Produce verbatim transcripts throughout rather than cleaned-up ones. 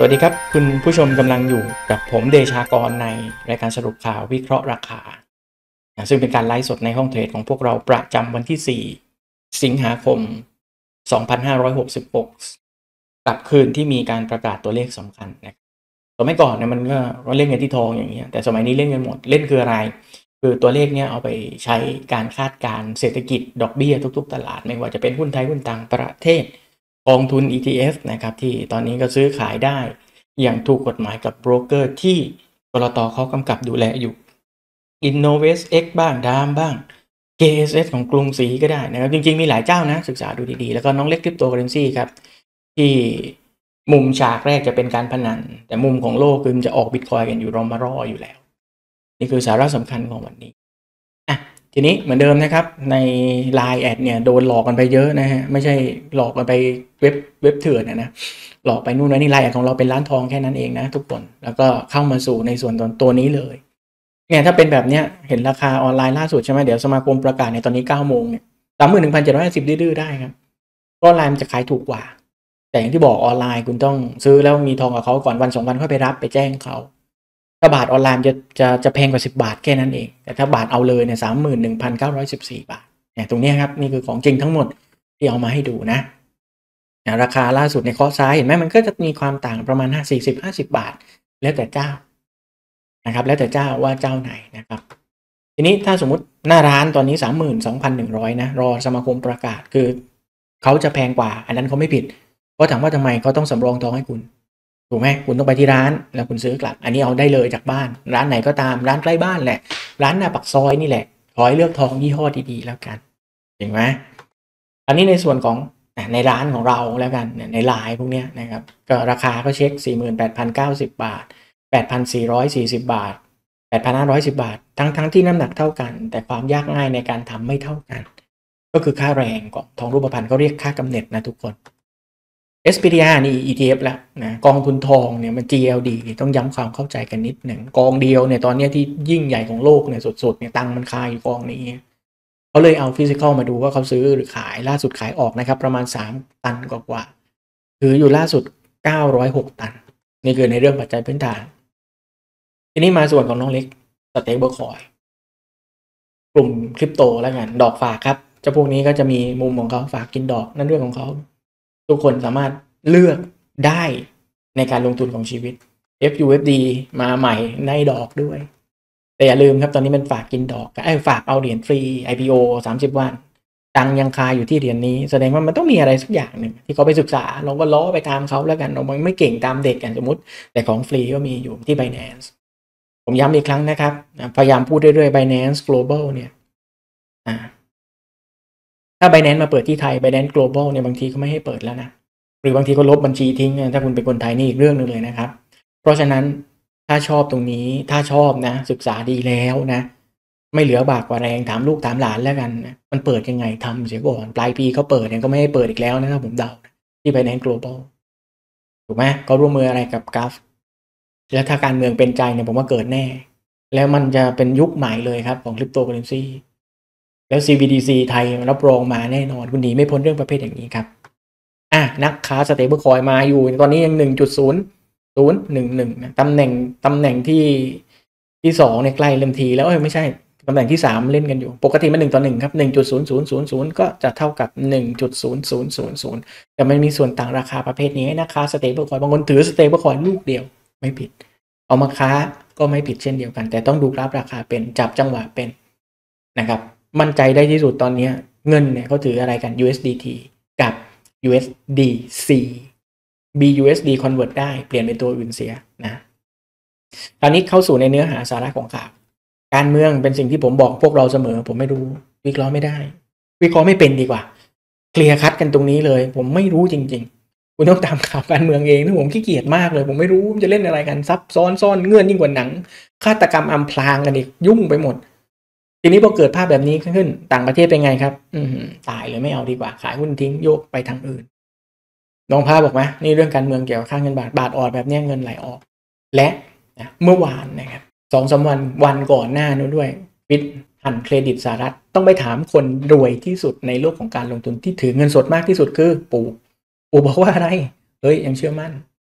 วัสดีครับคุณผู้ชมกำลังอยู่กับผมเดชากรในรายการสรุปข่าววิเคราะห์ราคาซึ่งเป็นการไลฟ์สดในห้องเทรดของพวกเราประจำวันที่สี่สิงหาคมสองพันห้าร้อยหกสิบหกกับคืนที่มีการประกาศตัวเลขสำคัญนะสมัยก่อนเนี่ยมันก็เล่นกันที่ทองอย่างเงี้ยแต่สมัยนี้เล่นกันหมดเล่นคืออะไรคือตัวเลขเนี้ยเอาไปใช้การคาดการเศรษฐกิจดอกเบี้ยทุกๆตลาดไม่ว่าจะเป็นหุ้นไทยหุ้นต่างประเทศกองทุน อี ที เอฟ นะครับที่ตอนนี้ก็ซื้อขายได้อย่างถูกกฎหมายกับโบรกเกอร์ที่กลต.เขากำกับดูแลอยู่ InnovestX บ้างดามบ้าง เค เอส เอส ของกรุงศรีก็ได้นะครับจริงๆมีหลายเจ้านะศึกษาดูดีๆแล้วก็น้องเล็กคริปโตเคอเรนซีครับที่มุมฉากแรกจะเป็นการพนันแต่มุมของโลกคือมันจะออกบิตคอยน์กันอยู่รอมารออยู่แล้วนี่คือสาระสำคัญของวันนี้อ่ะทีนี้เหมือนเดิมนะครับใน ไลน์ แอดเนี่ยโดนหลอกกันไปเยอะนะฮะไม่ใช่หลอกกันไปเว็บเว็บเถื่อนนะนะหลอกไปนู่นนี่ ไลน์ แอดของเราเป็นร้านทองแค่นั้นเองนะทุกคนแล้วก็เข้ามาสู่ในส่วนตัวตัวนี้เลยเนี่ยถ้าเป็นแบบเนี้ยเห็นราคาออนไลน์ล่าสุดใช่ไหมเดี๋ยวสมาคมประกาศในตอนนี้เก้าโมงเนี่ยสามหมื่นหนึ่งพันเจ็ดร้อยห้าสิบดื้อๆได้ครับก็ออนไลน์มันจะขายถูกกว่าแต่อย่างที่บอกออนไลน์คุณต้องซื้อแล้วมีทองกับเขาก่อนวันสองวันค่อยไปรับไปแจ้งเขาถ้าบาทออนไลน์จะจะจะแพงกว่าสิบบาทแค่นั้นเองแต่ถ้าบาทเอาเลยเนี่ยสามหมื่นหนึ่งพันเก้าร้อยสิบสี่บาทเนี่ยตรงนี้ครับนี่คือของจริงทั้งหมดที่เอามาให้ดูนะราคาล่าสุดในข้อซ้ายเห็นไหมมันก็จะมีความต่างประมาณห้าสี่สิบห้าสิบบาทแล้วแต่เจ้านะครับแล้วแต่เจ้าว่าเจ้าไหนนะครับทีนี้ถ้าสมมุติหน้าร้านตอนนี้ สามหมื่นสองพันหนึ่งร้อย นะรอสมาคมประกาศคือเขาจะแพงกว่าอันนั้นเขาไม่ผิดเพราะถามว่าทำไมเขาต้องสำรองทองให้คุณถูกไหมคุณต้องไปที่ร้านแล้วคุณซื้อกลับอันนี้เอาได้เลยจากบ้านร้านไหนก็ตามร้านใกล้บ้านแหละร้านหน้าปากซอยนี่แหละขอให้เลือกทองยี่ห้อดีๆแล้วกันเห็นไหมอันนี้ในส่วนของในร้านของเราแล้วกันในไลน์พวกนี้นะครับก็ราคาก็เช็ค สี่หมื่นแปดพันเก้าสิบ บาท แปดพันสี่ร้อยสี่สิบ บาท แปดพันห้าร้อยสิบ บาททั้งทั้งที่น้ำหนักเท่ากันแต่ความยากง่ายในการทำไม่เท่ากันก็คือค่าแรงของทองรูปพรรณเขาเรียกค่ากำเนิดนะทุกคน เอส พี ดี อาร์ นี่ อี ที เอฟ แล้วนะกองทุนทองเนี่ยมัน จี แอล ดี ต้องย้ำความเข้าใจกันนิดหนึ่งกองเดียวเนี่ยตอนนี้ที่ยิ่งใหญ่ของโลกเนี่ยสุดๆเนี่ยตังมันคาอยู่กองนี้เขาเลยเอาฟิสิกอลมาดูว่าเขาซื้อหรือขายล่าสุดขายออกนะครับประมาณสามตันกว่าๆถืออยู่ล่าสุดเก้าร้อยหกตันนี่คือในเรื่องปัจจัยพื้นฐานทีนี้มาส่วนของน้องเล็กสเตเบิลคอยน์กลุ่มคริปโตแล้วกันดอกฝากครับเจ้าพวกนี้ก็จะมีมุมของเขาฝากกินดอกนั่นเรื่องของเขาทุกคนสามารถเลือกได้ในการลงทุนของชีวิต เอฟ ยู เอฟ ดี มาใหม่ได้ดอกด้วยแต่อย่าลืมครับตอนนี้มันฝากกินดอกไอ้ฝากเอาเหรียญฟรี ไอ พี โอ สามสิบวันตังยังคาอยู่ที่เหรียญนี้แสดงว่ามันต้องมีอะไรสักอย่างหนึ่งที่เขาไปศึกษาเราก็ล้อไปตามเขาแล้วกันเราไม่เก่งตามเด็กกันสมมติแต่ของฟรีก็มีอยู่ที่ Binance ผมย้ำอีกครั้งนะครับพยายามพูดเรื่อยๆ Binance Global เนี่ยถ้า Binance มาเปิดที่ไทย Binance Global เนี่ยบางทีก็ไม่ให้เปิดแล้วนะหรือบางทีก็ลบบัญชีทิ้งถ้าคุณเป็นคนไทยนี่อีกเรื่องนึงเลยนะครับเพราะฉะนั้นถ้าชอบตรงนี้ถ้าชอบนะศึกษาดีแล้วนะไม่เหลือบากกว่าแรงถามลูกถามหลานแล้วกันนะมันเปิดยังไงทำเสียก่อนปลายปีเขาเปิดเนี่ยก็ไม่ให้เปิดอีกแล้วนะถ้าผมเดาที่ Binance Global ถูกไหมเขาร่วมมืออะไรกับกัฟแล้วถ้าการเมืองเป็นใจเนี่ยผมว่าเกิดแน่แล้วมันจะเป็นยุคใหม่เลยครับของคริปโตเคอเรนซีแล้ว ซี บี ดี ซี ไทยรับรองมาแน่นอนคุณหนีไม่พ้นเรื่องประเภทอย่างนี้ครับอ่ะนักค้าสเตเบิลคอยน์มาอยู่ตอนนี้ยัง หนึ่งจุดศูนย์ศูนย์หนึ่งหนึ่ง นะตำแหน่งตำแหน่งที่ที่สองเนี่ยใกล้เต็มทีแล้วเอ้ยไม่ใช่ตำแหน่งที่สามเล่นกันอยู่ปกติมันหนึ่งต่อหนึ่งครับ หนึ่งจุดศูนย์ศูนย์ศูนย์ศูนย์ ก็จะเท่ากับ หนึ่งจุดศูนย์ศูนย์ศูนย์ศูนย์ แต่มันมีส่วนต่างราคาประเภทนี้ให้นักค้าสเตเบิลคอยน์บางคนถือสเตเบิลคอยน์ลูกเดียวไม่ผิดเอามาค้าก็ไม่ผิดเช่นเดียวกันแต่ต้องดูกราฟราคาเป็นจับจังหวะเป็นนะครับมั่นใจได้ที่สุดตอนนี้เงินเนี่ยเขาถืออะไรกัน ยู เอส ดี ที กับ ยู เอส ดี ซี บี ยู เอส ดี convert ได้เปลี่ยนเป็นตัวอื่นเสียนะตอนนี้เข้าสู่ในเนื้อหาสาระของข่าวการเมืองเป็นสิ่งที่ผมบอกพวกเราเสมอผมไม่รู้วิเคราะห์ไม่ได้วิเคราะห์ไม่เป็นดีกว่าเคลียร์คัดกันตรงนี้เลยผมไม่รู้จริงๆคุณต้องตามข่าวการเมืองเองนะผมขี้เกียจมากเลยผมไม่รู้จะเล่นอะไรกันซับซ้อนซ่อนเงื่อนยิ่งกว่าหนังฆาตกรรมอำพรางกันอีกยุ่งไปหมดทีนี้พอเกิดภาพแบบนี้ขึ้นต่างประเทศเป็นไงครับอืมตายเลยไม่เอาดีกว่าขายหุ้นทิ้งโยกไปทางอื่นน้องภาพบอกไหมนี่เรื่องการเมืองเกี่ยวกับค่าเงินบาทบาทอ่อนแบบนี้เงินไหลออกและนะเมื่อวานนะครับสองสามวันวันก่อนหน้านู้นด้วยฟิตหั่นเครดิตสหรัฐต้องไปถามคนรวยที่สุดในโลกของการลงทุนที่ถือเงินสดมากที่สุดคือปู่ปู่บอกว่าอะไรเฮ้ยยังเชื่อมั่น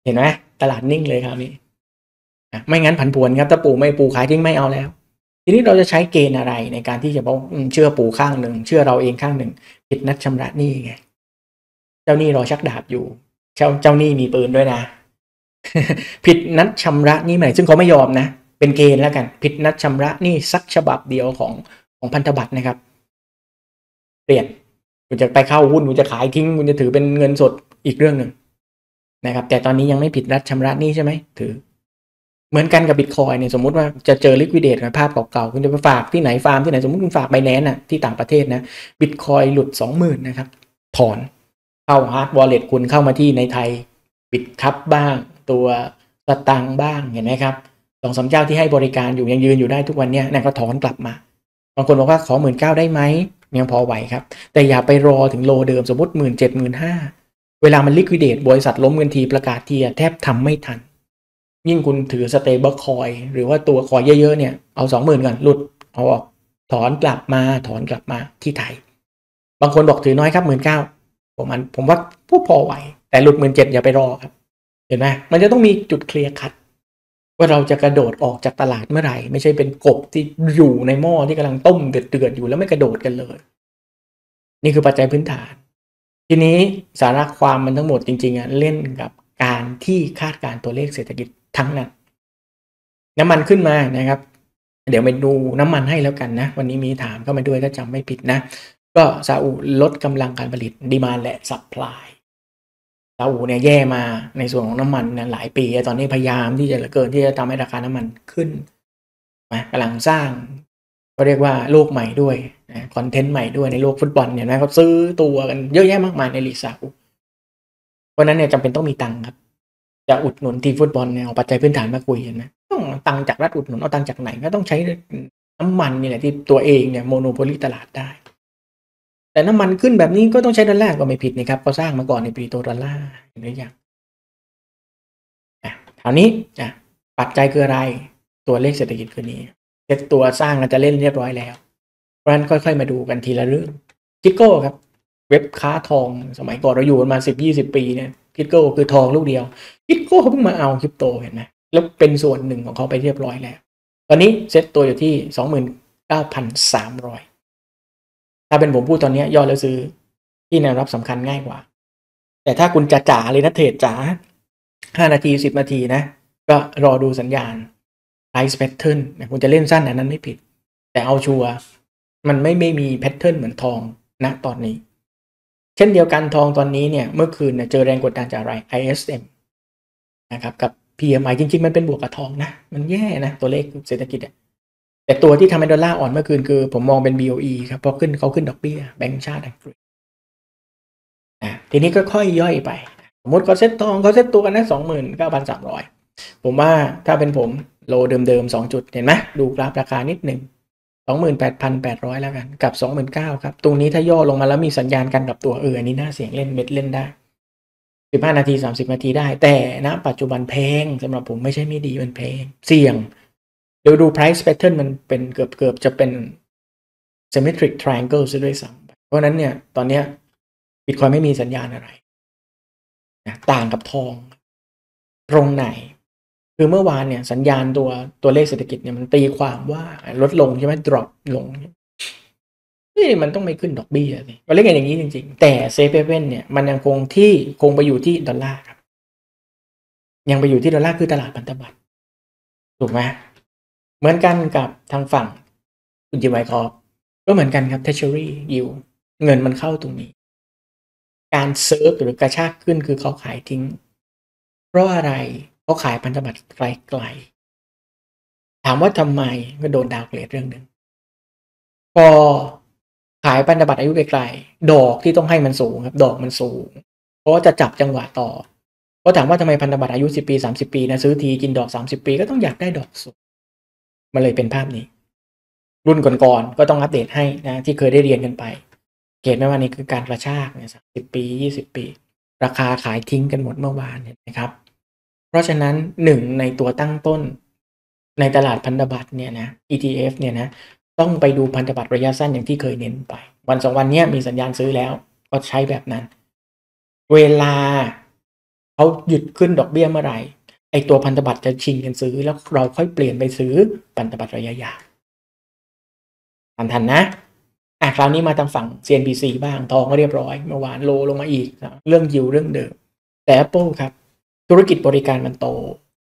เห็นไหมตลาดนิ่งเลยครับนี่ไม่งั้นผันผวนครับถ้าปู่ไม่ปู่ขายทิ้งไม่เอาแล้วทีนี้เราจะใช้เกณฑ์อะไรในการที่จะบอกเชื่อปู่ข้างหนึ่งเชื่อเราเองข้างหนึ่งผิดนัดชำระหนี้ไงเจ้าหนี้รอชักดาบอยู่เจ้าเจ้าหนี้มีปืนด้วยนะ ผิดนัดชำระหนี้ใหม่ซึ่งเขาไม่ยอมนะเป็นเกณฑ์แล้วกันผิดนัดชำระหนี้สักฉบับเดียวของของพันธบัตรนะครับเปลี่ยนคุณจะไปเข้าหุ้นคุณจะขายทิ้งคุณจะถือเป็นเงินสดอีกเรื่องหนึ่งนะครับแต่ตอนนี้ยังไม่ผิดนัดชำระหนี้ใช่ไหมถือเหมือนกันกับบิตคอยเนี่ยสมมุติว่าจะเจอลิควิดเดตภาพเก่าๆคุณจะไปฝากที่ไหนฟาร์มที่ไหนสมมติคุณฝากไบแนนซ์น่ะที่ต่างประเทศนะบิตคอยหลุด สองหมื่น นะครับถอนเข้าฮาร์ดวอลเล็ตคุณเข้ามาที่ในไทยบิตคัพบ้างตัวสตังบ้างเห็นไหมครับสองสามเจ้าที่ให้บริการอยู่ยังยืนอยู่ได้ทุกวันเนี้ยนะก็ถอนกลับมาบางคนบอกว่าขอ หนึ่งหมื่นเก้าพัน ได้ไหมยังพอไหวครับแต่อย่าไปรอถึงโลเดิมสมมติ หนึ่งหมื่นเจ็ดพัน หนึ่งหมื่นห้าพัน เวลามันลิควิดเดตบริษัทล้มกันทีประกาศทีแทบทำไม่ทันยิ่งคุณถือสเตเบิลคอยหรือว่าตัวคอยเยอะๆเนี่ยเอา สองหมื่น ก่อนหลุดเอาออกถอนกลับมาถอนกลับมาที่ไทยบางคนบอกถือน้อยครับ หนึ่งหมื่นเก้าพัน ผมอันผมว่าผู้พอไหวแต่หลุด หนึ่งหมื่นเจ็ดพัน อย่าไปรอครับเห็นไหมมันจะต้องมีจุดเคลียร์คัทว่าเราจะกระโดดออกจากตลาดเมื่อไหร่ไม่ใช่เป็นกบที่อยู่ในหม้อที่กำลังต้มเดือดๆอยู่แล้วไม่กระโดดกันเลยนี่คือปัจจัยพื้นฐานทีนี้สาระความมันทั้งหมดจริงๆอ่ะเล่นกับการที่คาดการตัวเลขเศรษฐกิจทั้งนั้นน้ำมันขึ้นมานะครับเดี๋ยวไปดูน้ำมันให้แล้วกันนะวันนี้มีถามเข้ามาด้วยถ้าจำไม่ผิดนะก็ซาอุลดกำลังการผลิตดีมานด์และซัพพลายซาอุเนี่ยแย่มาในส่วนของน้ำมันเนี่ยหลายปีตอนนี้พยายามที่จะเหลือเกินที่จะทำให้ราคาน้ำมันขึ้นนะกำลังสร้างก็เรียกว่าโลกใหม่ด้วยนะคอนเทนต์ใหม่ด้วยในโลกฟุตบอลเนี่ยนะเขาซื้อตัวกันเยอะแยะมากมายในลีกซาอุเพราะนั้นเนี่ยจำเป็นต้องมีตังค์ครับจะอุดหนุนทีมฟุตบอลเนี่ยเอาปัจจัยพื้นฐานมาคุยเห็นไหมต้องตังค์จากรัฐอุดหนุนเอาตังค์จากไหนก็ต้องใช้น้ำมันนี่แหละที่ตัวเองเนี่ยโมโนโพลีตลาดได้แต่น้ำมันขึ้นแบบนี้ก็ต้องใช้ดอลลาร์ก็ไม่ผิดนะครับเขาสร้างมาก่อนในปีโตดอลลาร์เห็นหรือยังอ่ะคราวนี้อ่ะปัจจัยคืออะไรตัวเลขเศรษฐกิจคือนี้เซตตัวสร้างกันจะเล่นเรียบร้อยแล้วเพราะฉะนั้นค่อยๆมาดูกันทีละเรื่องทิโก้ครับเว็บค้าทองสมัยก่อนเราอยู่กันมา สิบยี่สิบ ปีเนี่ยทิโก้คือทองลูกเดียวทิโก้เขาเพิ่งมาเอาคริปโตเห็นไหมแล้วเป็นส่วนหนึ่งของเขาไปเรียบร้อยแล้วตอนนี้เซตตัวอยู่ที่ สองหมื่นเก้าพันสามร้อย ถ้าเป็นผมพูดตอนนี้ย่อแล้วซื้อที่แนวรับสำคัญง่ายกว่าแต่ถ้าคุณจะจ๋าเลยนะเทรดจ๋าห้านาทีสิบนาทีนะก็รอดูสัญญาณ price pattern นะคุณจะเล่นสั้นอันนั้นไม่ผิดแต่เอาชัวร์มันไม่ไม่มี pattern เหมือนทองณตอนนี้เช่นเดียวกันทองตอนนี้เนี่ยเมื่อคืนเนี่ยเจอแรงกดดันจากอะไร ไอ เอส เอ็ม นะครับกับ พี เอ็ม ไอ จริงๆมันเป็นบวกกับทองนะมันแย่นะตัวเลขเศรษฐกิจแต่ตัวที่ทำให้ดอลลาร์อ่อนเมื่อคืนคือผมมองเป็น บี โอ อี ครับเพราะขึ้นเขาขึ้นดอกเบี้ยแบงก์ชาติอังกฤษนะทีนี้ก็ค่อยย่อยไปสมมติเขาเซ็ตทองเขาเซ็ตตัวกันนะ สองหมื่นเก้าพันสามร้อย ผมว่าถ้าเป็นผมโลเดิมๆสองจุดเห็นไหมดูกราฟราคานิดหนึ่ง สองหมื่นแปดพันแปดร้อย แล้วกันกับ สองหมื่นเก้าพัน ครับตรงนี้ถ้าย่อลงมาแล้วมีสัญญาณกันกับตัวเอออันนี้น่าเสี่ยงเล่นเม็ดเล่นได้สิบห้านาทีสามสิบนาทีได้แต่ณปัจจุบันแพงสำหรับผมไม่ใช่ไม่ดีมันแพงเสี่ยงเดี๋ยวดู price pattern มันเป็นเกือบเกือบจะเป็น symmetric triangle ซะด้วยซ้ำเพราะนั้นเนี่ยตอนเนี้ย Bitcoin ไม่มีสัญญาณอะไรนะต่างกับทองตรงไหนคือเมื่อวานเนี่ยสัญญาณตัวตัวเลขเศรษฐกิจเนี่ยมันตีความว่าลดลงใช่ไหม drop ลงนี่มันต้องไม่ขึ้นดอกเบี้ยสิมันเล่นกันอย่างนี้จริงๆแต่ safe haven เนี่ยมันยังคงที่คงไปอยู่ที่ดอลลาร์ครับยังไปอยู่ที่ดอลลาร์คือตลาดพันธบัตรถูกไหมเหมือนกันกับทางฝั่งคุณจิมไวคอร์ก็เหมือนกันครับ treasury yield เงินมันเข้าตรงนี้การเซิร์ฟหรือกระชากขึ้นคือเขาขายทิ้งเพราะอะไรเขาขายพันธบัตรไกลๆถามว่าทำไมก็โดนดาวเกรดเรื่องหนึ่งพอขายพันธบัตรอายุไกลๆดอกที่ต้องให้มันสูงครับดอกมันสูงเพราะจะจับจังหวะต่อเพราะถามว่าทำไมพันธบัตรอายุสิบปีสามสิบปีนะซื้อทีกินดอกสามสิบปีก็ต้องอยากได้ดอกสูงมันเลยเป็นภาพนี้รุ่นก่อนๆก็ต้องอัปเดตให้นะที่เคยได้เรียนกันไปเห็นไหมว่านี่คือการกระชากเนี่ยสามสิบปียี่สิบปีราคาขายทิ้งกันหมดเมื่อวานเห็นไหมครับเพราะฉะนั้นหนึ่งในตัวตั้งต้นในตลาดพันธบัตรเนี่ยนะ อี ที เอฟ เนี่ยนะต้องไปดูพันธบัตรระยะสั้นอย่างที่เคยเน้นไปวันสองวันนี้มีสัญญาณซื้อแล้วก็ใช้แบบนั้นเวลาเขาหยุดขึ้นดอกเบี้ยเมื่อไหร่ไอตัวพันธบัตรจะชิงกันซื้อแล้วเราค่อยเปลี่ยนไปซื้อพันธบัตรระยะยาวทันทันนะอ่ะคราวนี้มาทางฝั่ง ซี เอ็น บี ซี บ้างทองก็เรียบร้อยเมื่อวานโลลงมาอีกเรื่องยิวเรื่องเดิมแต่ Apple ครับธุรกิจบริการมันโต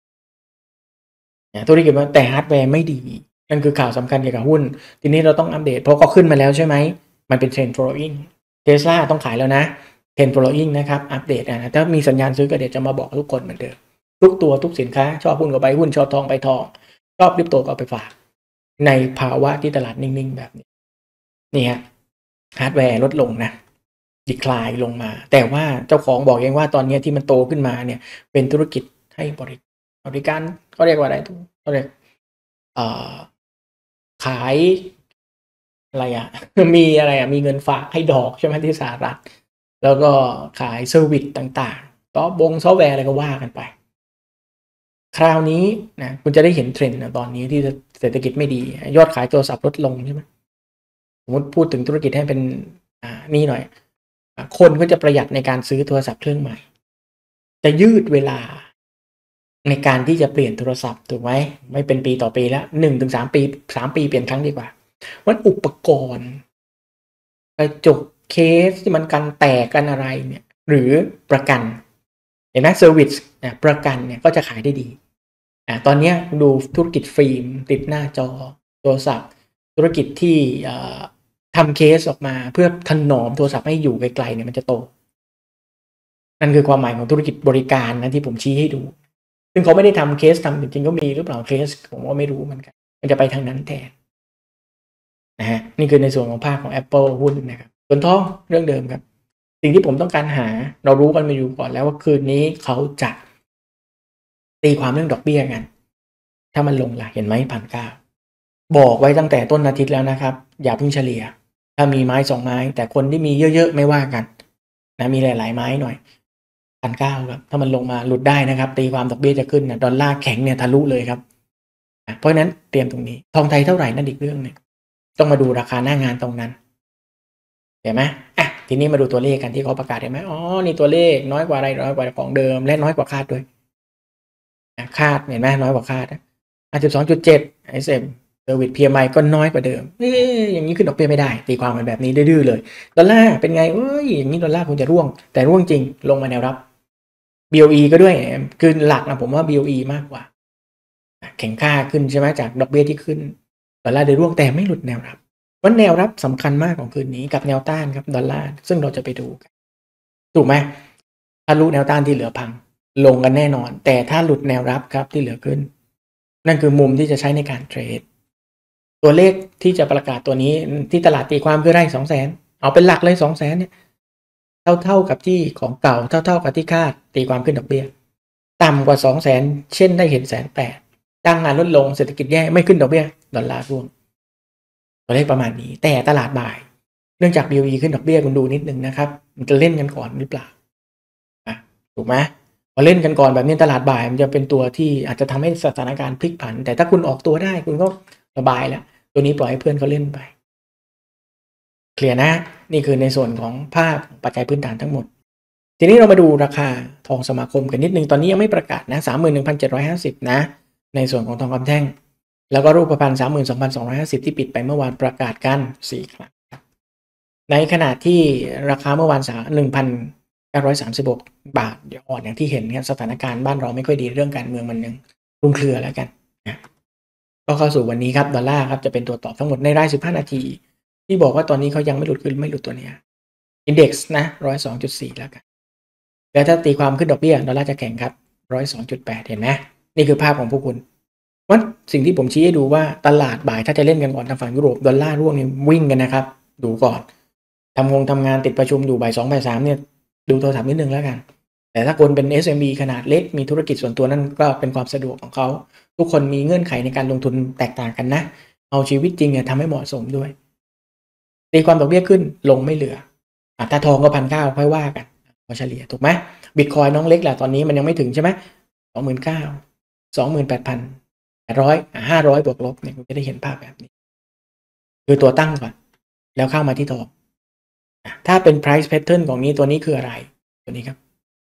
ธุรกิจมันแต่ฮาร์ดแวร์ไม่ดีนั่นคือข่าวสำคัญเกี่ยวกับหุ้นทีนี้เราต้องอัปเดตเพราะก็ขึ้นมาแล้วใช่ไหมมันเป็นเทรนด์ following Tesla ต้องขายแล้วนะเทรนด์ following นะครับอัปเดตนะถ้ามีสัญญาณซื้อก็เดี๋ยวจะมาบอกทุกคนเหมือนเดิมทุกตัวทุกสินค้าชอบหุ้นก็ไปหุ้นชอบทองไปทองชอบคริปโตก็เอาไปฝากในภาวะที่ตลาดนิ่งๆแบบนี้นี่ฮะฮาร์ดแวร์ลดลงนะดีคลายลงมาแต่ว่าเจ้าของบอกเองว่าตอนนี้ที่มันโตขึ้นมาเนี่ยเป็นธุรกิจให้บริบริการเขาเรียกว่าอะไรทุกเขาเรียกเอ่อขายอะไรอ่ะ มีอะไรอ่ะมีเงินฝากให้ดอกใช่ไหมที่สหรัฐแล้วก็ขายเซอร์วิสต่างๆต่อบงซอฟต์แวร์อะไรก็ว่ากันไปคราวนี้นะคุณจะได้เห็นเทรนด์นะตอนนี้ที่เศรษฐกิจไม่ดียอดขายโทรศัพท์ลดลงใช่ไหมสมมติพูดถึงธุรกิจให้เป็นอ่านี่หน่อยคนก็จะประหยัดในการซื้อโทรศัพท์เครื่องใหม่จะยืดเวลาในการที่จะเปลี่ยนโทรศัพท์ถูกไหมไม่เป็นปีต่อปีแล้วหนึ่งถึงสามปีสามปีเปลี่ยนครั้งดีกว่าวันอุปกรณ์กระจกเคสที่มันกันแตกกันอะไรเนี่ยหรือประกันเห็นไหมเซอร์วิสเนี่ยประกันเนี่ยก็จะขายได้ดีอ่าตอนนี้ดูธุรกิจฟิล์มติดหน้าจอโทรศัพท์ธุรกิจที่ทำเคสออกมาเพื่อถนอมโทรศัพท์ให้อยู่ไกลๆเนี่ยมันจะโตนั่นคือความหมายของธุรกิจบริการนะที่ผมชี้ให้ดูซึ่งเขาไม่ได้ทำเคสทำจริงๆก็มีหรือเปล่าเคสผมว่าไม่รู้เหมือนกันมันจะไปทางนั้นแทนนะฮะนี่คือในส่วนของภาคของ Apple หุ้นนะครับส่วนทองเรื่องเดิมครับสิ่งที่ผมต้องการหาเรารู้กันมาอยู่ก่อนแล้วว่าคืนนี้เขาจะตีความเรื่องดอกเบี้ยกันถ้ามันลงล่ะเห็นไหมพันเก้าบอกไว้ตั้งแต่ต้นอาทิตย์แล้วนะครับอย่าเพิ่งเฉลี่ยถ้ามีไม้สองไม้แต่คนที่มีเยอะๆไม่ว่ากันนะมีหลายๆไม้หน่อยพันเก้าครับถ้ามันลงมาหลุดได้นะครับตีความดอกเบี้ยจะขึ้นนะดอลลาร์แข็งเนี่ยทะลุเลยครับเพราะฉะนั้นเตรียมตรงนี้ทองไทยเท่าไหร่นั่นอีกเรื่องนึงต้องมาดูราคาหน้างานตรงนั้นเห็นไหมอ่ะทีนี้มาดูตัวเลขกันที่เขาประกาศเห็นไหมอ๋อนี่ตัวเลขน้อยกว่าอะไรน้อยกว่าของเดิมและน้อยกว่าคาดด้วยคาดเห็นไหมน้อยกว่าคาดห้าสิบสองจุดเจ็ด ไอ เอส เอ็ม เซอร์วิส พี เอ็ม ไอ ก็น้อยกว่าเดิมเอ๊ะอย่างนี้ขึ้นดอกเบี้ยไม่ได้ตีความมันแบบนี้ดื้อเลยดอลลาร์เป็นไงเอ้ยอย่างนี้ดอลลาร์คงจะร่วงแต่ร่วงจริงลงมาแนวรับ บี โอ อี ก็ด้วยคือหลักนะผมว่า บี โอ อี มากกว่าแข็งค่าขึ้นใช่ไหมจากดอกเบี้ยที่ขึ้นดอลลาร์ได้ร่วงแต่ไม่หลุดแนวรับวันแนวรับสำคัญมากของคืนนี้กับแนวต้านครับดอลลาร์ซึ่งเราจะไปดูกันถูกไหมถ้ารู้แนวต้านที่เหลือพังลงกันแน่นอนแต่ถ้าหลุดแนวรับครับที่เหลือขึ้นนั่นคือมุมที่จะใช้ในการเทรดตัวเลขที่จะประกาศตัวนี้ที่ตลาดตีความคือได้สองแสนเอาเป็นหลักเลยสองแสนเนี่ยเท่าเท่ากับที่ของเก่าเท่าเท่ากับที่คาดตีความขึ้นดอกเบี้ยต่ำกว่าสองแสนเช่นได้เห็นแสนแปดจ้างงานลดลงเศรษฐกิจแย่ไม่ขึ้นดอกเบี้ยดอลลาร์ร่วงตัวเลขประมาณนี้แต่ตลาดบ่ายเนื่องจาก บี โอ อี ขึ้นดอกเบี้ยคุณดูนิดนึงนะครับมันจะเล่นกันก่อนหรือเปล่าอ่ะถูกไหมพอเล่นกันก่อนแบบนี้ตลาดบ่ายมันจะเป็นตัวที่อาจจะทำให้สถานการณ์พลิกผันแต่ถ้าคุณออกตัวได้คุณก็สบายแล้วตัวนี้ปล่อยให้เพื่อนเขาเล่นไปเคลียร์นะนี่คือในส่วนของภาพปัจจัยพื้นฐานทั้งหมดทีนี้เรามาดูราคาทองสมาคมกันนิดนึงตอนนี้ยังไม่ประกาศนะ สามหมื่นหนึ่งพันเจ็ดร้อยห้าสิบ นะในส่วนของทองคำแท่งแล้วก็รูปพรรณ สามหมื่นสองพันสองร้อยห้าสิบ ที่ปิดไปเมื่อวานประกาศกันสี่ครั้งในขณะที่ราคาเมื่อวาน หนึ่งพันเก้าร้อยสามสิบหก บาทเดี๋ยวอ่อนอย่างที่เห็นครับสถานการณ์บ้านเราไม่ค่อยดีเรื่องการเมืองมันยังคลุมเครือแล้วกันนะก็เข้าสู่วันนี้ครับดอลลาร์ครับจะเป็นตัวตอบทั้งหมดในรายสิบห้านาทีที่บอกว่าตอนนี้เขายังไม่หลุดขึ้นไม่หลุดตัวนี้อินเด็กซ์นะหนึ่งร้อยสองจุดสี่แล้วกันแล้วถ้าตีความขึ้นดอกเบี้ยดอลลาร์จะแข็งครับหนึ่งร้อยสองจุดแปดเห็นไหมนี่คือภาพของพวกคุณว่าสิ่งที่ผมชี้ให้ดูว่าตลาดบ่ายถ้าจะเล่นกันก่อนทางฝั่งยุโรปดอลลาร์ร่วงนี่วิ่งกันนะครับดูก่อนทำงงทำงานติดประชุมอยู่บ่ายสองบ่ายสามเนี่ยดูโทรศัพท์นิดนึงแล้วกันแต่ถ้าคนเป็น เอส เอ็ม อี ขนาดเล็กมีธุรกิจส่วนตัวนั่นก็เป็นความสะดวกของเขาทุกคนมีเงื่อนไขในการลงทุนแตกต่างกันนะเอาชีวิตจริงเนี่ยทำให้เหมาะสมด้วยตีความดอกเบี้ยขึ้นลงไม่เหลืออ่ะถ้าทองก็พันเก้าค่อยว่ากันพอเฉลี่ยถูกไหมบิตคอยน้องเล็กแหละตอนนี้มันยังไม่ถึงใช่ไหมสองหมื่นเก้าสองหมื่นแปดพันแปดร้อยห้าร้อยบวกลบเนี่ยคุณจะได้เห็นภาพแบบนี้คือตัวตั้งก่อนแล้วเข้ามาที่ทองถ้าเป็น price pattern ของนี้ตัวนี้คืออะไรตัวนี้ครับ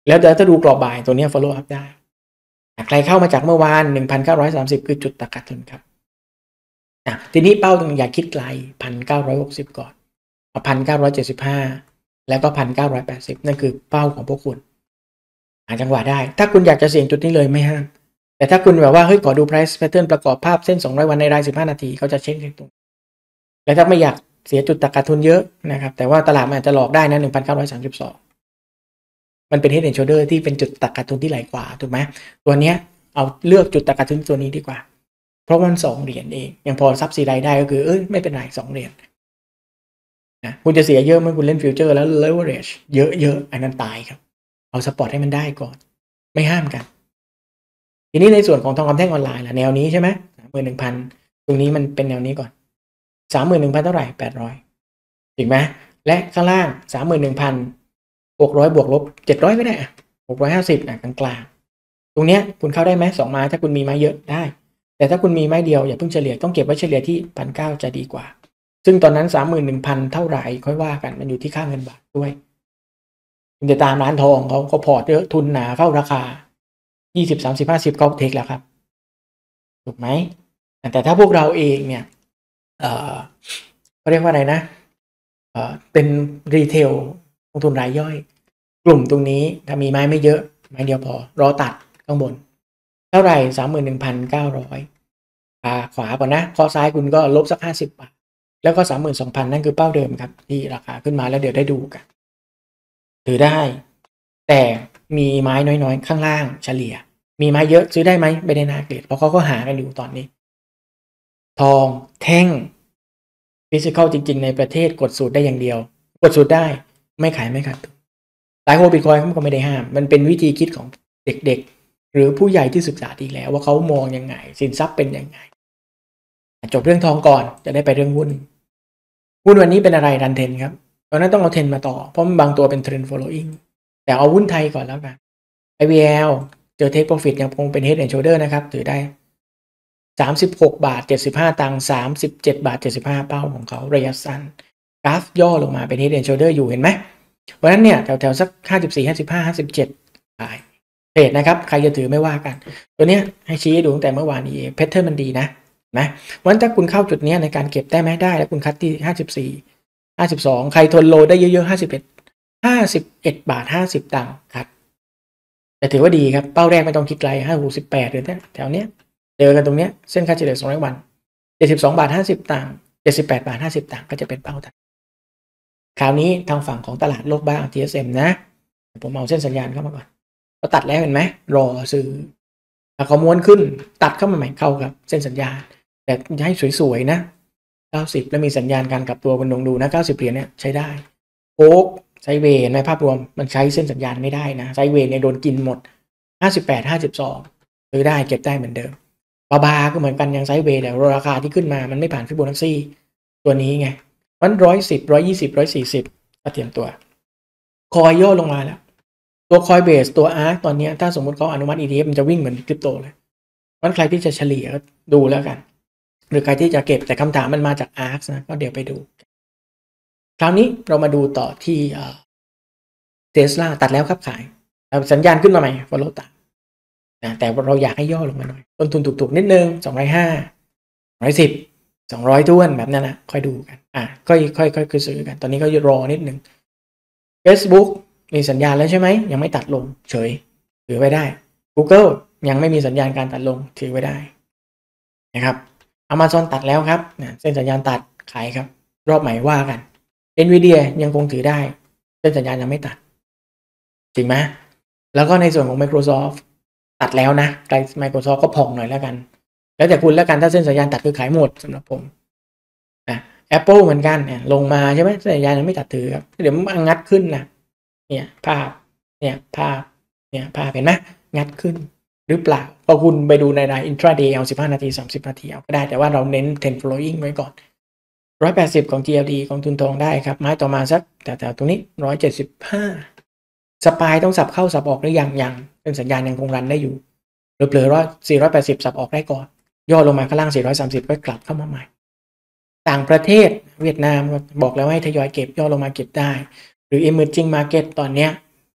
แล้วเดี๋ยวถ้าดูกรอบบ่ายตัวนี้ follow up ได้ใครเข้ามาจากเมื่อวาน หนึ่งพันเก้าร้อยสามสิบ คือจุดตัดขาดทุนครับทีนี้เป้าต้องอย่าคิดไกล หนึ่งพันเก้าร้อยหกสิบ ก่อนเอา หนึ่งพันเก้าร้อยเจ็ดสิบห้า แล้วก็ หนึ่งพันเก้าร้อยแปดสิบ นั่นคือเป้าของพวกคุณหาจังหวะได้ถ้าคุณอยากจะเสี่ยงจุดนี้เลยไม่ห้ามแต่ถ้าคุณแบบว่าเฮ้ยขอดู price pattern ประกอบภาพเส้นสองร้อยวันในรายสิบห้านาทีเขาจะเช็คตรงแล้วถ้าไม่อยากเสียจุดตัดขาดทุนเยอะนะครับแต่ว่าตลาดมันอาจจะหลอกได้นะ หนึ่งพันเก้าร้อยสามสิบสอง มันเป็น head and shoulder ที่เป็นจุดตัดขาดทุนที่ไหลกว่าถูกไหมตัวเนี้ยเอาเลือกจุดตัดขาดทุนตัวนี้ดีกว่าเพราะมันสองเหรียญเองยังพอซับซีไดได้ก็คือเอ้ยไม่เป็นไรสองเหรียญนะคุณจะเสียเยอะเมื่อคุณเล่นฟิวเจอร์แล้ว leverage เยอะๆอันนั้นตายครับเอาสปอร์ตให้มันได้ก่อนไม่ห้ามกันทีนี้ในส่วนของทองคำแท่งออนไลน์ล่ะแนวนี้ใช่ไหม สามหมื่นหนึ่งพัน ตรงนี้มันเป็นแนวนี้ก่อน สามหมื่นหนึ่งพัน เท่าไหร่แปดร้อยถูกไหมและข้างล่าง สามหมื่นหนึ่งพัน หกร้อยบวกลบเจ็ดร้อยก็ได้หกร้อยห้าสิบนะกลางๆตรงเนี้ยคุณเข้าได้ไหมสองไม้ถ้าคุณมีไม้เยอะได้แต่ถ้าคุณมีไม้เดียวอย่าเพิ่งเฉลี่ยต้องเก็บไว้เฉลี่ยที่ หนึ่งพันเก้าร้อย จะดีกว่าซึ่งตอนนั้น สามหมื่นหนึ่งพัน เท่าไหร่ค่อยว่ากันมันอยู่ที่ค่าเงินบาทด้วยคุณจะตามร้านทองเขาเขาพอร์ตเยอะทุนหนาเข้าราคายี่สิบ สามสิบ ห้าสิบเขาเทคแล้วครับถูกไหมแต่ถ้าพวกเราเองเนี่ยเอ่อเขาเรียกว่าอะไรนะเอ่อเป็นรีเทลลงทุนรายย่อยกลุ่มตรงนี้ถ้ามีไม้ไม่เยอะไม้เดียวพอรอตัดข้างบนเท่าไหร่ สามหมื่นหนึ่งพันเก้าร้อย อ่าขวาก่อนนะคอซ้ายคุณก็ลบสักห้าสิบบาทแล้วก็ สามหมื่นสองพัน นั่นคือเป้าเดิมครับที่ราคาขึ้นมาแล้วเดี๋ยวได้ดูกันถือได้แต่มีไม้น้อยๆข้างล่างเฉลี่ยมีไม้เยอะซื้อได้ไหมไม่ได้น่าเกลียดเพราะเขาก็หากันอยู่ตอนนี้ทองแท่งฟิสิกอลจริงๆในประเทศกดสูตรได้อย่างเดียวกดสูตรได้ไม่ขายไม่ขาดหลายโฮบิตคอยน์ก็ไม่ได้ห้ามมันเป็นวิธีคิดของเด็กๆหรือผู้ใหญ่ที่ศึกษาดีแล้วว่าเขามองยังไงสินทรัพย์เป็นยังไงจบเรื่องทองก่อนจะได้ไปเรื่องหุ้นหุ้นวันนี้เป็นอะไรรันเทนครับตอนนั้นต้องเอาเทรนมาต่อเพราะบางตัวเป็นเทรน following แต่เอาหุ้นไทยก่อนแล้วกัน ไอ วี แอล เจอ take profit ยังคงเป็น head and shoulder นะครับถือได้สามสิบหกบาทเจ็ดสิบห้าตังค์สามสิบเจ็ดบาทเจ็ดสิบห้าเป้าของเขาระยะสั้นกราฟย่อลงมาเป็น head and shoulder อยู่เห็นไหมเพราะฉะนั้นเนี่ยแถวๆสักห้าสิบสี่ ห้าสิบห้า ห้าสิบเจ็ดขายเทรดนะครับใครจะถือไม่ว่ากันตัวเนี้ยให้ชี้ดูตั้งแต่เมื่อวานนี้แพทเทิร์นมันดีนะนะวันถ้าคุณเข้าจุดนี้ในการเก็บได้ไหมได้แล้วคุณคัดที่ห้าสิบสี่ ห้าสิบสองใครทนโลได้เยอะๆห้าสิบเอ็ด ห้าสิบเอ็ดบาทห้าสิบตังค์ครับแต่ถือว่าดีครับเป้าแรกไม่ต้องคิดไกลห้า หกสิบแปดหรือแถวเนี้ยเจอกันตรงเนี้ยเส้นค่าเฉลี่ยสองร้อยวันเจ็ดสิบสองบาทห้าสิบตังค์เจ็ดสิบแปดบาทห้าสิบตังค์ก็จะเป็นเป้าถัดคราวนี้ทางฝั่งของตลาดโลกบ้าง ที เอส เอ็ม นะผมเอาเส้นสัญญาณเข้ามาก่อนก็ตัดแล้วเห็นไหมรอซื้อถ้าเขาม้วนขึ้นตัดเข้ามาใหม่เข้าครับเส้นสัญญาณแต่ให้สวยๆนะเก้าสิบแล้วมีสัญญาณการกลับตัวคุณลองดูนะเก้าสิบเหรียญเนี่ยใช้ได้โอ๊กไซเวย์ในภาพรวมมันใช้เส้นสัญญาณไม่ได้นะไซเวย์เนี่ยโดนกินหมดห้าสิบแปด ห้าสิบสองซื้อได้เก็บได้เหมือนเดิมบาบาก็เหมือนกันยังไซเวย์แต่ราคาที่ขึ้นมามันไม่ผ่านฟิโบนัชชีตัวนี้ไงมันหนึ่งร้อยสิบ หนึ่งร้อยยี่สิบ หนึ่งร้อยสี่สิบก็เตรียมตัวคอยย่อลงมาแล้วตัวคอยเบสตัวอาร์คตอนนี้ถ้าสมมติเขาอนุมัติ อี ที เอฟ มันจะวิ่งเหมือนคริปโตเลยมันใครที่จะเฉลี่ยก็ดูแล้วกันหรือใครที่จะเก็บแต่คำถามมันมาจาก อาร์ค นะก็เดี๋ยวไปดูคราวนี้เรามาดูต่อที่เทสลาตัดแล้วครับขายสัญญาณขึ้นมาใหม่ follow ตามนะแต่เราอยากให้ย่อลงมาหน่อยต้นทุนถูกๆนิดนึงสองร้อยห้า สองร้อยสิบ สองร้อยท้วนแบบนั้นนะค่อยดูกันอ่ะค่อยค่อยค่อยคือซื้อกันตอนนี้ก็รอนิดนึง Facebook มีสัญญาณแล้วใช่ไหมยังไม่ตัดลงเฉยถือไว้ได้ Google ยังไม่มีสัญญาณการตัดลงถือไว้ได้นะครับ Amazon ตัดแล้วครับเส้นสัญญาณตัดขายครับรอบใหม่ว่ากัน Nvidia ยังคงถือได้เส้นสัญญาณยังไม่ตัดจริงไหมแล้วก็ในส่วนของ Microsoft ตัดแล้วนะใคร Microsoft ก็ผ่องหน่อยแล้วกันแล้วแต่คุณแล้วกันถ้าเส้นสัญญาณตัดคือขายหมดสำหรับผมนะ Apple เหมือนกันเนี่ยลงมาใช่ไหมเส้นสัญญาณยังไม่ตัดถือครับเดี๋ยวมันงัดขึ้นนะเนี่ยภาพเนี่ยภาพเนี่ยภาพเห็นไหมงัดขึ้นหรือเปล่าพอคุณไปดูในราย intraday เอาสิบห้านาทีสามสิบนาทีเอาก็ได้แต่ว่าเราเน้น trend following ไว้ก่อนหนึ่งร้อยแปดสิบของ จี แอล ดี ของทุนทองได้ครับไม้ต่อมาสักแถวๆตรงนี้หนึ่งร้อยเจ็ดสิบห้าสปายต้องสับเข้าสับออกหรือยังยังเป็นสัญญาณยังคงรันได้อยู่เผลอๆว่าสี่ร้อยแปดสิบสับออกได้ก่อนย่อลงมาข้างล่างสี่ร้อยสามสิบก็กลับเข้ามาใหม่ต่างประเทศเวียดนามบอกแล้วให้ทยอยเก็บย่อลงมาเก็บได้หรือ emerging market ตอนเนี้ย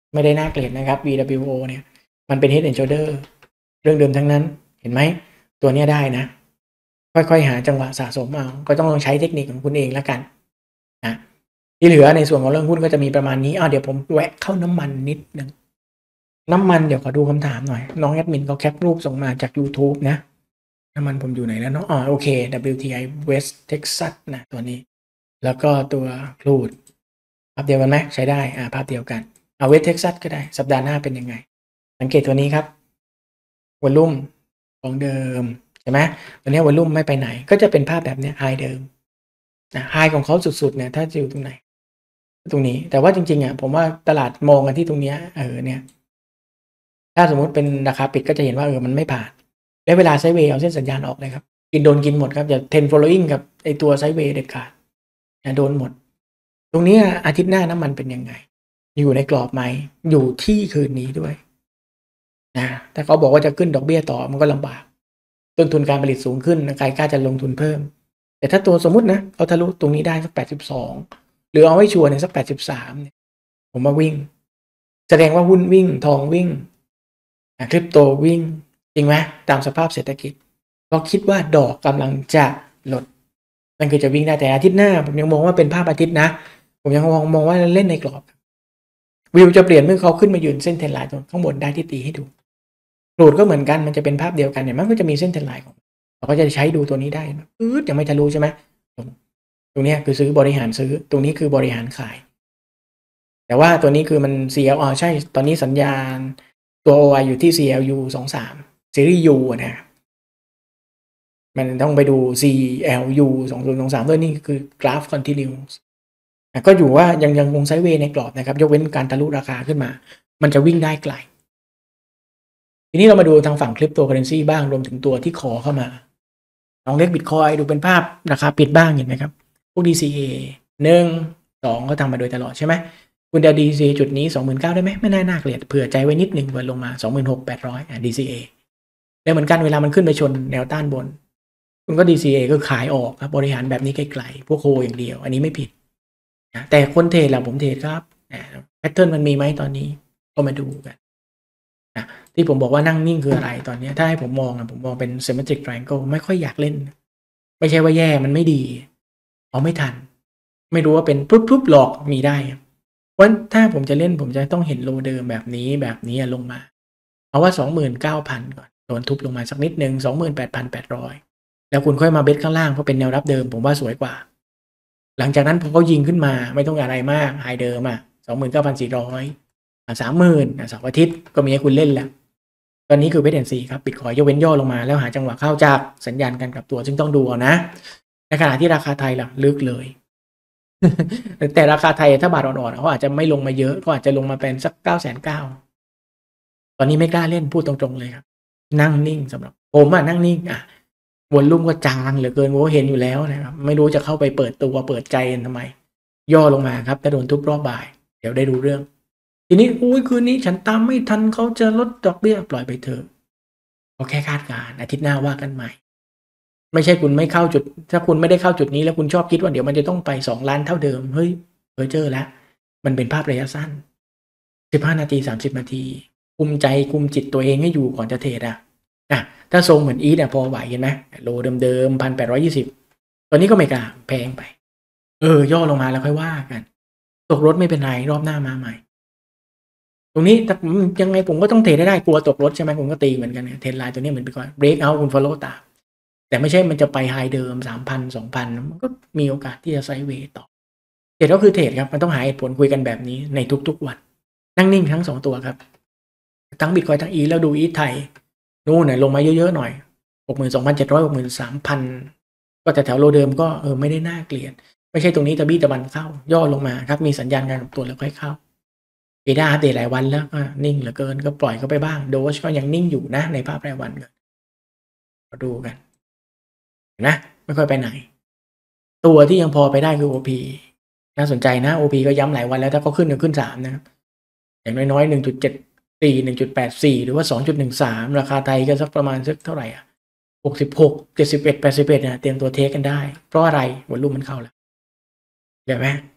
ไม่ได้น่าเกลียดนะครับ วี ดับเบิลยู โอ เนี่ยมันเป็น Head and Shoulder เรื่องเดิมทั้งนั้นเห็นไหมตัวนี้ได้นะค่อยๆหาจังหวะสะสมเอาก็ต้องลองใช้เทคนิคของคุณเองแล้วกันนะที่เหลือในส่วนของเรื่องหุ้นก็จะมีประมาณนี้อ้าวเดี๋ยวผมแวะเข้าน้ำมันนิดนึงน้ำมันเดี๋ยวขอดูคำถามหน่อยน้องแอดมินเขาแคปรูปส่งมาจาก YouTube นะน้ำมันผมอยู่ไหนแล้วเนาะอ๋อโอเค ดับเบิลยู ที ไอ West Texas นะตัวนี้แล้วก็ตัวครูดภาพเดียวกันไหมใช้ได้อ่าภาพเดียวกันเอา West Texas ก็ได้สัปดาห์หน้าเป็นยังไงสังเกตตัวนี้ครับวอลลุ่มของเดิมใช่ไหมตัวนี้วอลลุ่มไม่ไปไหนก็จะเป็นภาพแบบนี้ไฮเดิมนะไฮของเขาสุดๆเนี่ยถ้าจะอยู่ตรงไหนตรงนี้แต่ว่าจริงๆอ่ะผมว่าตลาดมองกันที่ตรงนี้เออเนี่ยถ้าสมมติเป็นราคาปิดก็จะเห็นว่าเออมันไม่ผ่านและเวลาไซด์เวย์เอาเส้นสัญญาณออกเลยครับกินโดนกินหมดครับอย่าเทรน following กับไอตัวไซด์เวย์เด็ดขาดอย่าโดนหมดตรงนี้อาทิตย์หน้าน้ำมันเป็นยังไงอยู่ในกรอบไหมอยู่ที่คืนนี้ด้วยนะถ้าเขาบอกว่าจะขึ้นดอกเบี้ยต่อมันก็ลำบากต้นทุนการผลิตสูงขึ้นใครกล้าจะลงทุนเพิ่มแต่ถ้าตัวสมมุตินะเขาทะลุตรงนี้ได้สักแปดสิบสองหรือเอาไว้ชัวร์เนี่ยสักแปดสิบสามเนี่ยผมมาวิ่งแสดงว่าหุ้นวิ่งทองวิ่งคริปโตวิ่งจริงไหมตามสภาพเศรษฐกิจเพราะคิดว่าดอกกำลังจะลดนั่นคือจะวิ่งได้แต่อาทิตย์หน้าผมยังมองว่าเป็นภาพอาทิตย์นะผมยังมองมองว่าเล่นในกรอบวิวจะเปลี่ยนเมื่อเขาขึ้นมายืนเส้นเทรนไลน์ตรงข้างบนได้ที่ตีให้ดูโหลดก็เหมือนกันมันจะเป็นภาพเดียวกันเนี่ยมันก็จะมีเส้นเทรนไลน์ของเราก็จะใช้ดูตัวนี้ได้อืดยังไม่ทะลุใช่ไหมตรงนี้คือซื้อบริหารซื้อตรงนี้คือบริหารขายแต่ว่าตัวนี้คือมัน ซี แอล อ๋อใช่ตอนนี้สัญญาณตัว โอ ไอ อยู่ที่ ซี แอล ยู สองสามซีรีส์ U นะมันต้องไปดู ซี แอล ยู สองศูนย์สองสามด้วยนี่คือกราฟ continuous ก็อยู่ว่ายังยังคงไซด์เวย์ในกรอบนะครับยกเว้นการทะลุราคาขึ้นมามันจะวิ่งได้ไกลทีนี้เรามาดูทางฝั่งคริปโตเคอเรนซีบ้างรวมถึงตัวที่ขอเข้ามาลองเล็กบิตคอยดูเป็นภาพราคาปิดบ้างเห็นไหมครับพวก ดี ซี เอ หนึ่ง สองก็ทำมาโดยตลอดใช่ไหมคุณเดา ดี ซี เอ จุดนี้ สองหมื่นเก้าพัน ได้ไหมไม่น่าน่าเกลียดเผื่อใจไว้นิดนึงเผื่อลงมา สองหมื่นหกพันแปดร้อย อ่ะ ดี ซี เอ แล้วเหมือนกันเวลามันขึ้นไปชนแนวต้านบนคุณก็ ดี ซี เอ ก็ขายออกครับบริหารแบบนี้ไกลๆพวกโฮอย่างเดียวอันนี้ไม่ผิดนะแต่คนเทรดแหละผมเทรดครับแพทเทิร์นมันมีไหมตอนนี้ก็มาดูกันนะที่ผมบอกว่านั่งนิ่งคืออะไรตอนนี้ถ้าให้ผมมองนะผมมองเป็น symmetric triangle ไม่ค่อยอยากเล่นไม่ใช่ว่าแย่มันไม่ดีเอาไม่ทันไม่รู้ว่าเป็นปุ๊บปุ๊บหลอกมีได้วันถ้าผมจะเล่นผมจะต้องเห็นโลเดิมแบบนี้แบบนี้ลงมาเอาว่า สองหมื่นเก้าพัน ก่อนโดนทุบลงมาสักนิดนึง สองหมื่นแปดพันแปดร้อย แล้วคุณค่อยมาเบสข้างล่างเพราะเป็นแนวรับเดิมผมว่าสวยกว่าหลังจากนั้นพอเขายิงขึ้นมาไม่ต้องอะไรมากไฮเดิมอ่ะ สองหมื่นเก้าพันสี่ร้อย อ่ะ สามหมื่น อ่ะเสาร์อาทิตย์ก็มีให้คุณเล่นแล้วตอนนี้คือเวทแอนด์ซีครับบิตคอยยกเว้นย่อลงมาแล้วหาจังหวะเข้าจากสัญญาณการกลับตัวซึ่งต้องดูเอานะในขณะที่ราคาไทยล่ะลึกเลย แต่ราคาไทยถ้าบาทอ่อนๆเขาอาจจะไม่ลงมาเยอะก็อาจจะลงมาเป็นสัก เก้าแสนเก้าหมื่น ตอนนี้ไม่กล้าเล่นพูดตรงๆเลยครับนั่งนิ่งสำหรับผมอ่ะนั่งนิ่งอ่ะวอลลุ่มก็จางเหลือเกินว่าเห็นอยู่แล้วนะครับไม่รู้จะเข้าไปเปิดตัวเปิดใจกันทำไมย่อลงมาครับถ้าโดนทุบรอบบ่ายเดี๋ยวได้รู้เรื่องทีนี้อุ้ยคืนนี้ฉันตามไม่ทันเขาจะลดดอกเบี้ยปล่อยไปเถอะก็แค่คาดการณ์อาทิตย์หน้าว่ากันใหม่ไม่ใช่คุณไม่เข้าจุดถ้าคุณไม่ได้เข้าจุดนี้แล้วคุณชอบคิดว่าเดี๋ยวมันจะต้องไปสองล้านเท่าเดิมเฮ้ยเพ้อเจ้อแล้วมันเป็นภาพระยะสั้นสิบห้านาทีสามสิบนาทีคุมใจคุมจิตตัวเองให้อยู่ก่อนจะเทรดอ่ะอ่ะถ้าทรงเหมือนอีทเนี่ยพอไหวเห็นไหมโลเดิมๆพันแปดร้อยยี่สิบตอนนี้ก็ไม่กล้าแพงไปเออย่อลงมาแล้วค่อยว่ากันตกรถไม่เป็นไรรอบหน้ามาใหม่ตรงนี้แต่ยังไงผมก็ต้องเทรดได้ได้กลัวตกรถใช่ไหมผมก็ตีเหมือนกันเทรดไลน์ตัวนี้เหมือนไปก่อนเบรกเอาคุณฟอลโล่ตามแต่ไม่ใช่มันจะไปไฮเดิมสามพันสองพันมันก็มีโอกาสที่จะไซด์เวย์ต่อเทรดก็คือเทรดครับมันต้องหาเหตุผลคุยกันแบบนี้ในทุกๆวันนั่งนิ่งทั้งสองตัวครับทั้งบิตคอยทั้งอีแล้วดูอีไทยนู่นน่ะลงมาเยอะๆหน่อย หกหมื่นสองพันเจ็ดร้อย หกหมื่นสามพัน ก็แต่แถวโลเดิมก็เออไม่ได้น่าเกลียดไม่ใช่ตรงนี้ตะบี้ตะบันเข้าย่อลงมาครับมีสัญญาณการตัวแล้วค่อยเข้าเอด้าอัปเดตหลายวันแล้วก็นิ่งเหลือเกินก็ปล่อยเขาไปบ้างโดชก็ยังนิ่งอยู่นะในภาพรายวันกันมาดูกันนะไม่ค่อยไปไหนตัวที่ยังพอไปได้คือ โอ พี น่าสนใจนะ โอ พี ก็ย้ำหลายวันแล้วถ้าเขาขึ้นก็ขึ้นสามนะครับอย่างน้อยๆ หนึ่งจุดเจ็ดสี่ หนึ่งจุดแปดสี่ หรือว่า สองจุดหนึ่งสาม ราคาไทยก็สักประมาณสักเท่าไหร่อ่ะหกสิบหก เจ็ดสิบเอ็ด แปดสิบเอ็ดนะเตรียมตัวเทคกันได้เพราะอะไรวอลลุ่มมันเข้าแล้วเห็นไหม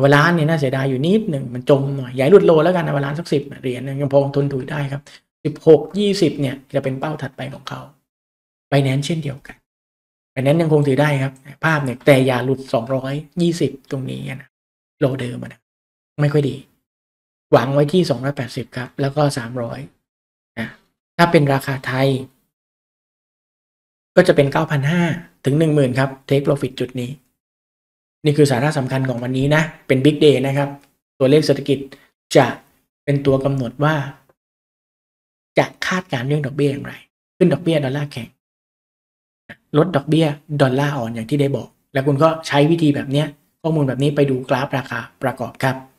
วลานเนี่ยน่าเสียดายอยู่นิดหนึ่งมันจมหน่อยอย่าหลุดโลแล้วกันนะวลานสักสิบเหรียญยังพอทนถือได้ครับสิบหก ยี่สิบเนี่ยจะเป็นเป้าถัดไปของเขา Binance เช่นเดียวกัน Binance ยังคงถือได้ครับภาพเนี่ยแต่อย่าหลุดสองร้อยยี่สิบตรงนี้นะโลเดิมนะไม่ค่อยดีหวังไว้ที่สองร้อยแปดสิบครับแล้วก็สามร้อยนะถ้าเป็นราคาไทยก็จะเป็น เก้าพันห้าร้อย ถึง หนึ่งหมื่น ครับ Take Profit จุดนี้นี่คือสาระสำคัญของวันนี้นะเป็น Big Day นะครับตัวเลขเศรษฐกิจจะเป็นตัวกำหนดว่าจะคาดการณ์เรื่องดอกเบี้ยอย่างไรขึ้นดอกเบี้ยดอลลาร์แข็งลดดอกเบี้ยดอลลาร์อ่อนอย่างที่ได้บอกแล้วคุณก็ใช้วิธีแบบนี้ข้อมูลแบบนี้ไปดูกราฟราคาประกอบครับ